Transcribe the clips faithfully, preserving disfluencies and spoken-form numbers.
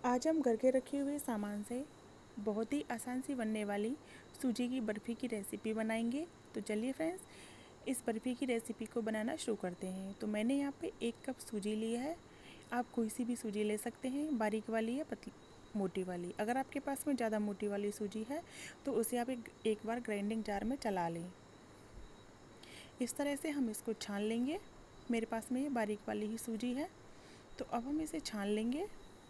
आज हम घर के रखे हुए सामान से बहुत ही आसान सी बनने वाली सूजी की बर्फ़ी की रेसिपी बनाएंगे। तो चलिए फ्रेंड्स, इस बर्फ़ी की रेसिपी को बनाना शुरू करते हैं। तो मैंने यहाँ पे एक कप सूजी लिया है। आप कोई सी भी सूजी ले सकते हैं, बारीक वाली या पतली मोटी वाली। अगर आपके पास में ज़्यादा मोटी वाली सूजी है तो उसे आप एक, एक बार ग्राइंडिंग जार में चला लें। इस तरह से हम इसको छान लेंगे। मेरे पास में ये बारीक वाली ही सूजी है, तो अब हम इसे छान लेंगे।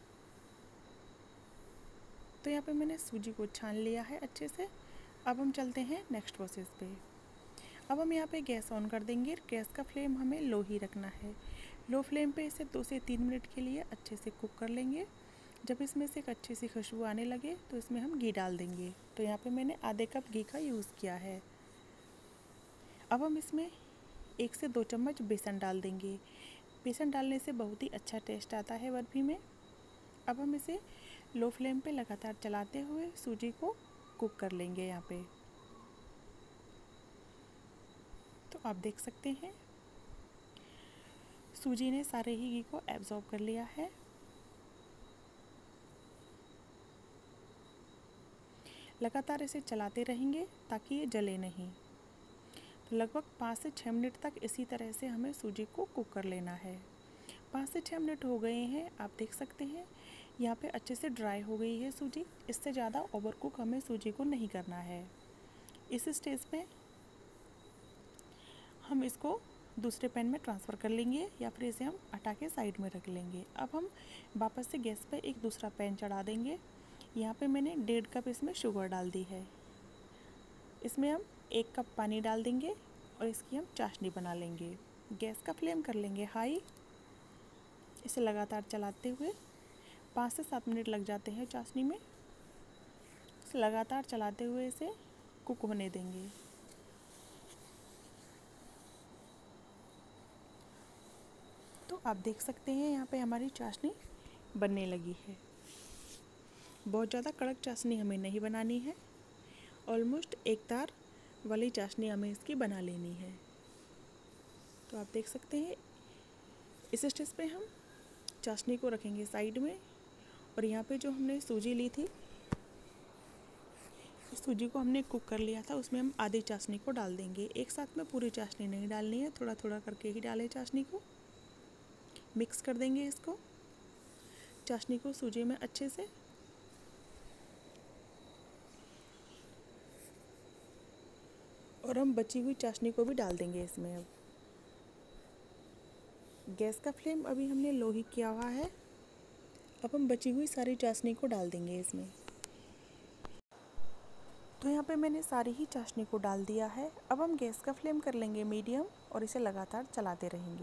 तो यहाँ पे मैंने सूजी को छान लिया है अच्छे से। अब हम चलते हैं नेक्स्ट प्रोसेस पे। अब हम यहाँ पे गैस ऑन कर देंगे। गैस का फ्लेम हमें लो ही रखना है। लो फ्लेम पे इसे दो से तीन मिनट के लिए अच्छे से कुक कर लेंगे। जब इसमें से एक अच्छी सी खुशबू आने लगे तो इसमें हम घी डाल देंगे। तो यहाँ पे मैंने आधे कप घी का यूज़ किया है। अब हम इसमें एक से दो चम्मच बेसन डाल देंगे। बेसन डालने से बहुत ही अच्छा टेस्ट आता है बर्फ़ी में। अब हम इसे लो फ्लेम पे लगातार चलाते हुए सूजी को कुक कर लेंगे। यहाँ पे तो आप देख सकते हैं सूजी ने सारे ही घी को एब्जॉर्ब कर लिया है। लगातार इसे चलाते रहेंगे ताकि ये जले नहीं। तो लगभग पाँच से छः मिनट तक इसी तरह से हमें सूजी को कुक कर लेना है। पाँच से छः मिनट हो गए हैं। आप देख सकते हैं यहाँ पे अच्छे से ड्राई हो गई है सूजी। इससे ज़्यादा ओवर कुक हमें सूजी को नहीं करना है। इस स्टेज पे हम इसको दूसरे पैन में ट्रांसफ़र कर लेंगे या फिर इसे हम हटा के साइड में रख लेंगे। अब हम वापस से गैस पे एक दूसरा पैन चढ़ा देंगे। यहाँ पे मैंने डेढ़ कप इसमें शुगर डाल दी है। इसमें हम एक कप पानी डाल देंगे और इसकी हम चाशनी बना लेंगे। गैस का फ्लेम कर लेंगे हाई। इसे लगातार चलाते हुए पाँच से सात मिनट लग जाते हैं चाशनी में। इसे लगातार चलाते हुए इसे कुक होने देंगे। तो आप देख सकते हैं यहाँ पे हमारी चाशनी बनने लगी है। बहुत ज़्यादा कड़क चाशनी हमें नहीं बनानी है। ऑलमोस्ट एक तार वाली चाशनी हमें इसकी बना लेनी है। तो आप देख सकते हैं इस स्टेज पे हम चाशनी को रखेंगे साइड में। और यहाँ पे जो हमने सूजी ली थी, इस सूजी को हमने कुक कर लिया था, उसमें हम आधी चाशनी को डाल देंगे। एक साथ में पूरी चाशनी नहीं डालनी है, थोड़ा थोड़ा करके ही डालें चाशनी को। मिक्स कर देंगे इसको, चाशनी को सूजी में अच्छे से। और हम बची हुई चाशनी को भी डाल देंगे इसमें। अब गैस का फ्लेम अभी हमने लो ही किया हुआ है। अब हम बची हुई सारी चाशनी को डाल देंगे इसमें। तो यहाँ पे मैंने सारी ही चाशनी को डाल दिया है। अब हम गैस का फ्लेम कर लेंगे मीडियम और इसे लगातार चलाते रहेंगे।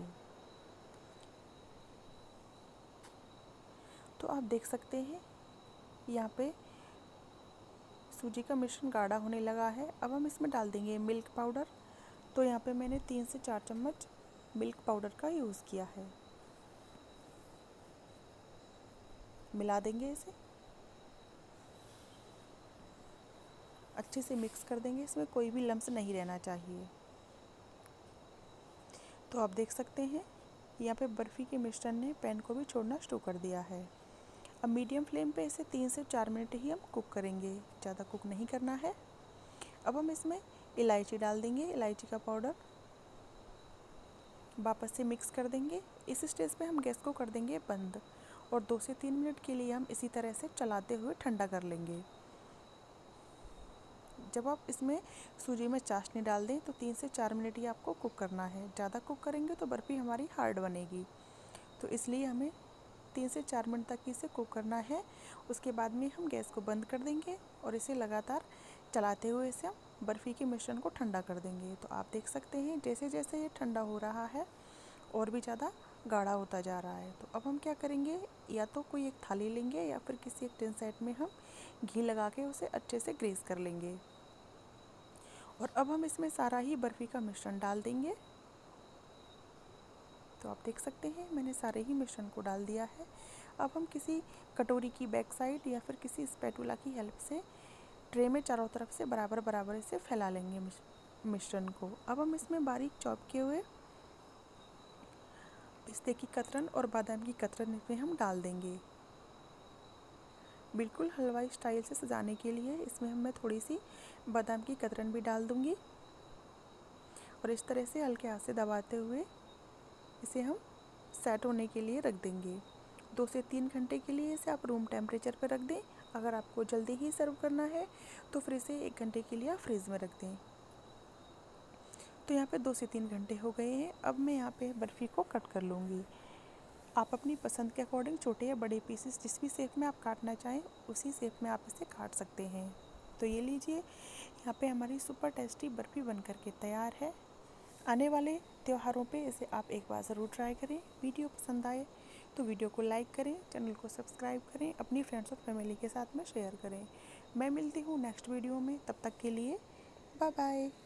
तो आप देख सकते हैं यहाँ पे सूजी का मिश्रण गाढ़ा होने लगा है। अब हम इसमें डाल देंगे मिल्क पाउडर। तो यहाँ पे मैंने तीन से चार चम्मच मिल्क पाउडर का यूज़ किया है। मिला देंगे इसे, अच्छे से मिक्स कर देंगे। इसमें कोई भी लम्स नहीं रहना चाहिए। तो आप देख सकते हैं यहाँ पे बर्फ़ी के मिश्रण ने पैन को भी छोड़ना शुरू कर दिया है। अब मीडियम फ्लेम पे इसे तीन से चार मिनट ही हम कुक करेंगे, ज़्यादा कुक नहीं करना है। अब हम इसमें इलायची डाल देंगे, इलायची का पाउडर। वापस से मिक्स कर देंगे। इस स्टेज पे हम गैस को कर देंगे बंद और दो से तीन मिनट के लिए हम इसी तरह से चलाते हुए ठंडा कर लेंगे। जब आप इसमें सूजी में चाशनी डाल दें तो तीन से चार मिनट ही आपको कुक करना है। ज़्यादा कुक करेंगे तो बर्फ़ी हमारी हार्ड बनेगी। तो इसलिए हमें तीन से चार मिनट तक इसे कुक करना है। उसके बाद में हम गैस को बंद कर देंगे और इसे लगातार चलाते हुए इसे हम बर्फ़ी के मिश्रण को ठंडा कर देंगे। तो आप देख सकते हैं जैसे जैसे ये ठंडा हो रहा है और भी ज़्यादा गाढ़ा होता जा रहा है। तो अब हम क्या करेंगे, या तो कोई एक थाली लेंगे या फिर किसी एक टिन सेट में हम घी लगा के उसे अच्छे से ग्रीस कर लेंगे। और अब हम इसमें सारा ही बर्फ़ी का मिश्रण डाल देंगे। तो आप देख सकते हैं मैंने सारे ही मिश्रण को डाल दिया है। अब हम किसी कटोरी की बैक साइड या फिर किसी स्पैटुला की हेल्प से ट्रे में चारों तरफ से बराबर बराबर इसे फैला लेंगे मिश्रण को। अब हम इसमें बारीक चॉप किए हुए पिस्ते की कतरन और बादाम की कतरन इसमें हम डाल देंगे। बिल्कुल हलवाई स्टाइल से सजाने के लिए इसमें हम मैं थोड़ी सी बादाम की कतरन भी डाल दूँगी और इस तरह से हल्के हाथ से दबाते हुए इसे हम सेट होने के लिए रख देंगे। दो से तीन घंटे के लिए इसे आप रूम टेम्परेचर पर रख दें। अगर आपको जल्दी ही सर्व करना है तो फिर इसे एक घंटे के लिए आप फ्रीज़ में रख दें। तो यहाँ पे दो से तीन घंटे हो गए हैं। अब मैं यहाँ पे बर्फ़ी को कट कर लूँगी। आप अपनी पसंद के अकॉर्डिंग छोटे या बड़े पीसेस जिस भी शेप में आप काटना चाहें उसी शेप में आप इसे काट सकते हैं। तो ये लीजिए, यहाँ पे हमारी सुपर टेस्टी बर्फ़ी बन कर के तैयार है। आने वाले त्योहारों पे इसे आप एक बार ज़रूर ट्राई करें। वीडियो पसंद आए तो वीडियो को लाइक करें, चैनल को सब्सक्राइब करें, अपनी फ्रेंड्स और फैमिली के साथ में शेयर करें। मैं मिलती हूँ नेक्स्ट वीडियो में, तब तक के लिए बाय बाय।